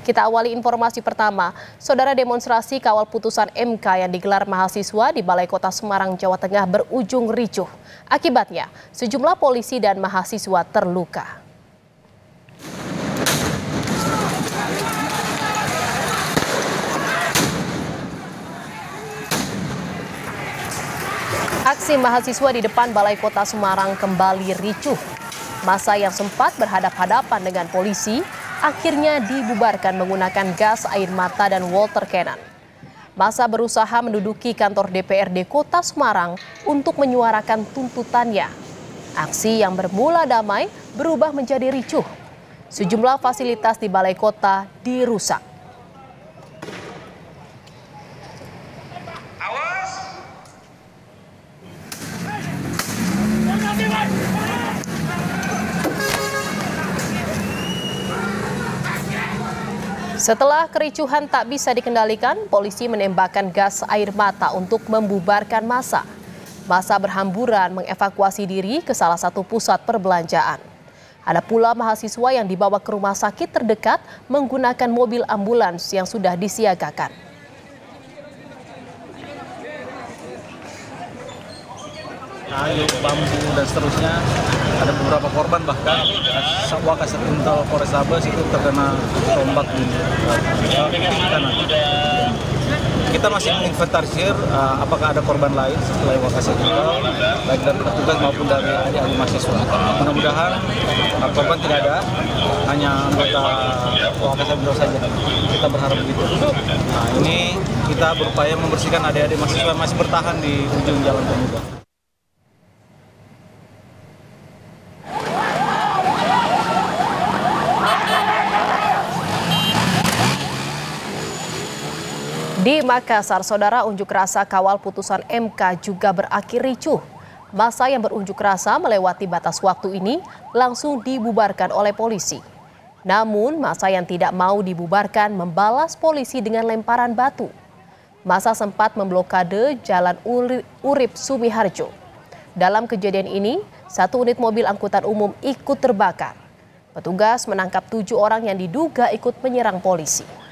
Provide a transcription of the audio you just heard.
Kita awali informasi pertama. Saudara, demonstrasi kawal putusan MK yang digelar mahasiswa di Balai Kota Semarang, Jawa Tengah berujung ricuh. Akibatnya, sejumlah polisi dan mahasiswa terluka. Aksi mahasiswa di depan Balai Kota Semarang kembali ricuh. Massa yang sempat berhadapan-hadapan dengan polisi akhirnya dibubarkan menggunakan gas air mata dan water cannon. Massa berusaha menduduki kantor DPRD Kota Semarang untuk menyuarakan tuntutannya. Aksi yang bermula damai berubah menjadi ricuh. Sejumlah fasilitas di Balai Kota dirusak. Setelah kericuhan tak bisa dikendalikan, polisi menembakkan gas air mata untuk membubarkan massa. Massa berhamburan mengevakuasi diri ke salah satu pusat perbelanjaan. Ada pula mahasiswa yang dibawa ke rumah sakit terdekat menggunakan mobil ambulans yang sudah disiagakan. Kayu, bambu, dan seterusnya. Ada beberapa korban, bahkan Wakasat Intel Polrestabes itu terkena tombak di kanan. Kita masih menginventarisir apakah ada korban lain selain Wakasat Intel, baik dari petugas maupun dari adik-adik mahasiswa. Mudah-mudahan korban tidak ada, hanya anggota Wakasat Intel saja. Kita berharap begitu. Nah, ini kita berupaya membersihkan adik-adik mahasiswa yang masih bertahan di ujung Jalan Pemuda. Di Makassar, saudara, unjuk rasa kawal putusan MK juga berakhir ricuh. Massa yang berunjuk rasa melewati batas waktu ini langsung dibubarkan oleh polisi. Namun, massa yang tidak mau dibubarkan membalas polisi dengan lemparan batu. Massa sempat memblokade Jalan Urip Sumiharjo. Dalam kejadian ini, satu unit mobil angkutan umum ikut terbakar. Petugas menangkap 7 orang yang diduga ikut menyerang polisi.